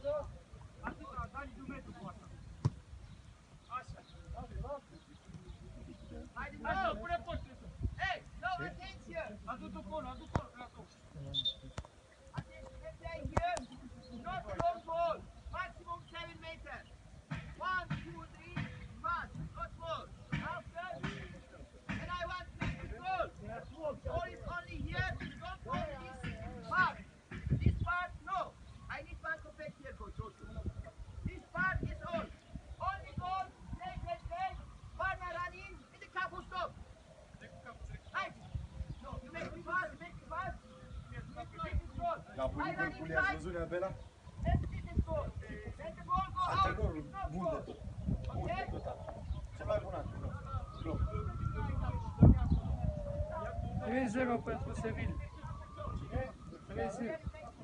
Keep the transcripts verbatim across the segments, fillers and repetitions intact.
Atâta, Dani, de un metru cu asta. Așa. Haide, Dani, pune postul sus. Ei, no, atenție! Adu-tu acolo, adu-tu acolo. Atenție, play here. Not long ball. Maximum seven meters. One, two, three, fast. Not more. After. And I want to make the goal. Goal is only here. Don't go this part. This part, no. I need one compete here, coach. Also. This part is all. Only goal. Play, play, play. Partner run in. In the cup will stop. Right. No, you make it fast. Make it fast. Make it goal. Capul Liverpool i-ați văzut neapela? Let's get this goal. Let the goal go out. Antrenorul It's not bun de goal. tot. Bun de tot. Cel mai bun antrenor. Loc. trei zero pentru Sevilla. trei zero.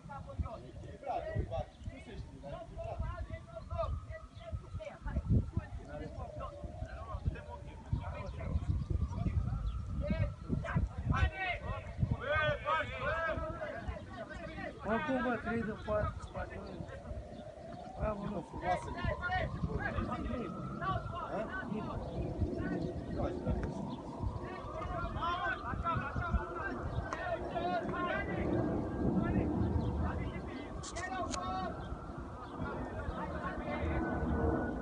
Acum bă, trei de patru spanioli. Bravo, nu, frumoasă. Ha? Nu aș vrea.